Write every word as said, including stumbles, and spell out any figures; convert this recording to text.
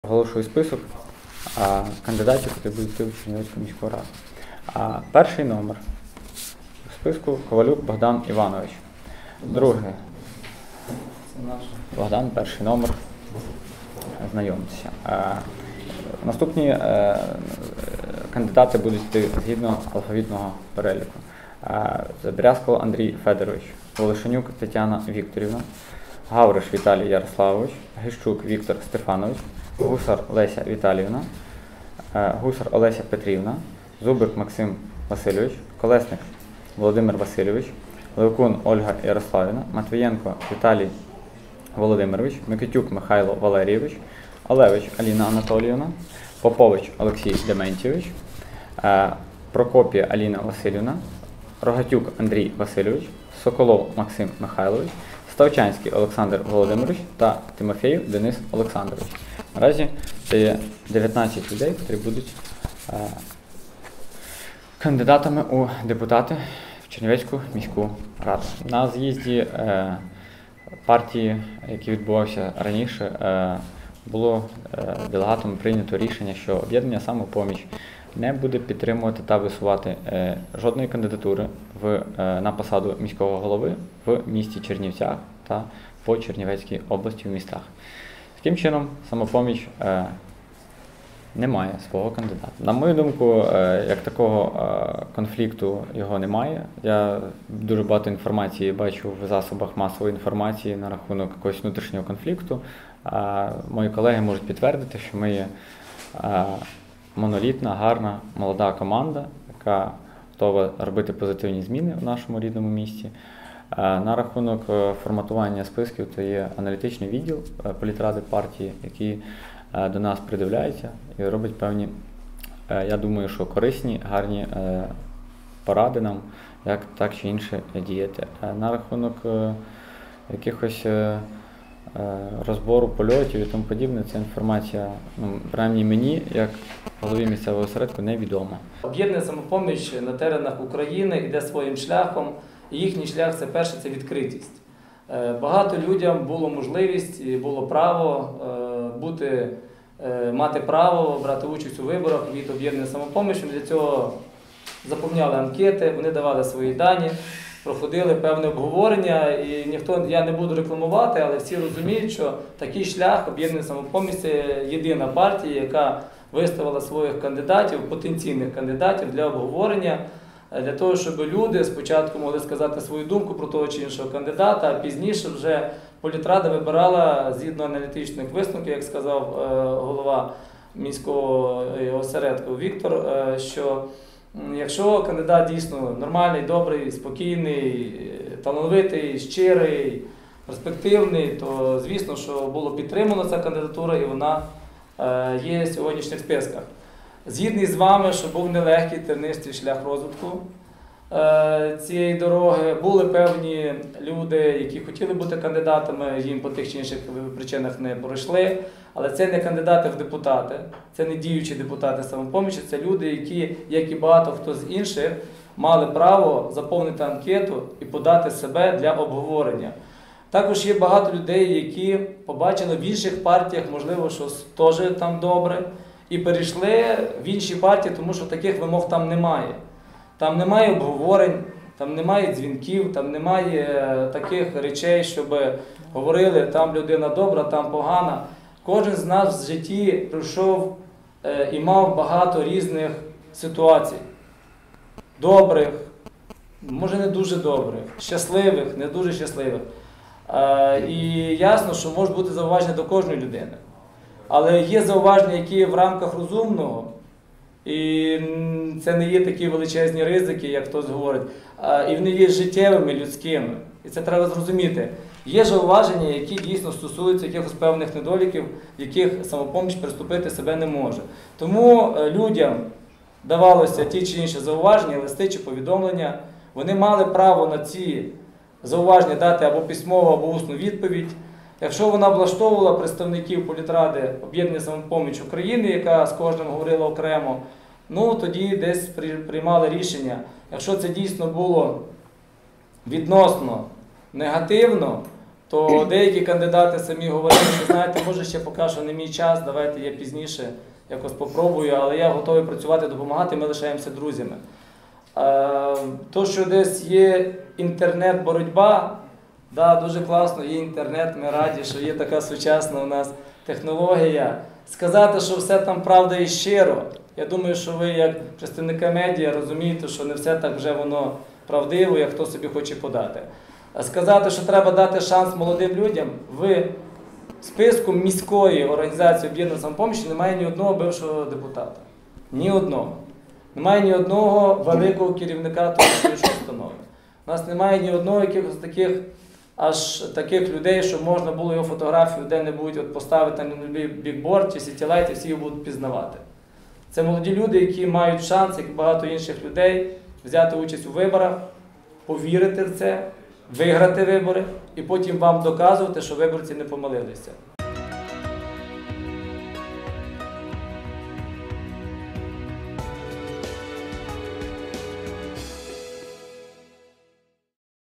Оголошую список а, кандидатів, які будуть йти в Чернівецьку міську раду. А, перший номер у списку – Ковалюк Богдан Іванович. Другий – Богдан, перший номер. Знайомтеся. А, наступні а, кандидати будуть йти згідно алфавітного переліку. А, Забрязкало Андрій Федорович, Волошенюк Тетяна Вікторівна, Гавриш Віталій Ярославович, Гищук Віктор Стефанович, Гусар Леся Віталіївна, Гусар Олеся Петрівна, Зубик Максим Васильович, Колесник Володимир Васильович, Левкун Ольга Ярославівна, Матвієнко Віталій Володимирович, Микитюк Михайло Валерійович, Олевич Аліна Анатоліївна, Попович Олексій Дементьєвич, Прокопія Аліна Васильівна, Рогатюк Андрій Васильович, Соколов Максим Михайлович, Ставчанський Олександр Володимирович та Тимофєєв Денис Олександрович. Наразі це є дев'ятнадцять людей, які будуть е, кандидатами у депутати в Чернівецьку міську раду. На з'їзді е, партії, який відбувався раніше, е, було е, делегатом прийнято рішення, що об'єднання «Самопоміч» не буде підтримувати та висувати е, жодної кандидатури в, е, на посаду міського голови в місті Чернівцях та по Чернівецькій області в містах. Таким чином, «Самопоміч» е, не має свого кандидата. На мою думку, е, як такого е, конфлікту його немає. Я дуже багато інформації бачу в засобах масової інформації на рахунок якогось внутрішнього конфлікту. Е, мої колеги можуть підтвердити, що ми є е, монолітна, гарна, молода команда, яка готова робити позитивні зміни в нашому рідному місті. На рахунок форматування списків, то є аналітичний відділ політради партії, який до нас придивляється і робить певні, я думаю, що корисні, гарні поради нам, як так чи інше діяти. На рахунок якихось розбору польотів і тому подібне, ця інформація, ну, принаймні мені, як голові місцевого осередку, невідома. Об'єднання «Самопоміч» на теренах України йде своїм шляхом. І їхній шлях – це перше – це відкритість. Багато людям було можливість і було право бути, мати право брати участь у виборах від об'єднання «Самопоміч». Для цього заповняли анкети, вони давали свої дані, проходили певне обговорення. І ніхто, я не буду рекламувати, але всі розуміють, що такий шлях об'єднання «Самопоміч» – це єдина партія, яка виставила своїх кандидатів, потенційних кандидатів для обговорення, для того, щоб люди спочатку могли сказати свою думку про того чи іншого кандидата, а пізніше вже політрада вибирала згідно аналітичних висновків, як сказав голова міського осередку Віктор, що якщо кандидат дійсно нормальний, добрий, спокійний, талановитий, щирий, перспективний, то звісно, що було підтримано ця кандидатура і вона є в сьогоднішніх списках. Згідний з вами, що був нелегкий тернистий шлях розвитку е, цієї дороги. Були певні люди, які хотіли бути кандидатами, їм по тих чи інших причинах не пройшли. Але це не кандидати в депутати, це не діючі депутати «Самопомічі», це люди, які, як і багато хто з інших, мали право заповнити анкету і подати себе для обговорення. Також є багато людей, які побачили в інших партіях, можливо, що теж там добре, і перейшли в інші партії, тому що таких вимог там немає. Там немає обговорень, там немає дзвінків, там немає таких речей, щоб говорили, там людина добра, там погана. Кожен з нас в житті пройшов і мав багато різних ситуацій. Добрих, може не дуже добрих, щасливих, не дуже щасливих. І ясно, що може бути зауваження до кожної людини. Але є зауваження, які є в рамках розумного, і це не є такі величезні ризики, як хтось говорить, і вони є життєвими, людськими. І це треба зрозуміти. Є зауваження, які дійсно стосуються якихось певних недоліків, в яких «Самопоміч» приступити себе не може. Тому людям давалося ті чи інші зауваження, листи чи повідомлення. Вони мали право на ці зауваження дати або письмову, або усну відповідь. Якщо вона влаштовувала представників політради об'єднання «Самопоміч» України, яка з кожним говорила окремо, ну тоді десь приймали рішення. Якщо це дійсно було відносно негативно, то деякі кандидати самі говорили, що знаєте, може ще поки що не мій час, давайте я пізніше якось попробую, але я готовий працювати, допомагати, ми лишаємося друзями. То, що десь є інтернет-боротьба, да, дуже класно, є інтернет, ми раді, що є така сучасна у нас технологія. Сказати, що все там правда і щиро, я думаю, що ви як представники медіа розумієте, що не все так вже воно правдиво, як хто собі хоче подати. А сказати, що треба дати шанс молодим людям, в списку міської організації об'єднаної самопомочі немає ні одного бившого депутата. Ні одного. Немає ні одного великого керівника тої установи. У нас немає ні одного якихось таких, аж таких людей, що можна було його фотографію де-небудь от поставити на бікборд чи сітілайт, і всі його будуть пізнавати. Це молоді люди, які мають шанс, як і багато інших людей, взяти участь у виборах, повірити в це, виграти вибори і потім вам доказувати, що виборці не помилилися.